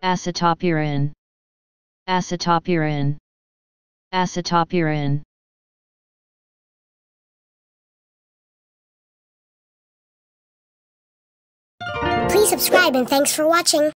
acetopyrin, acetopyrin, acetopyrin. Please subscribe and thanks for watching.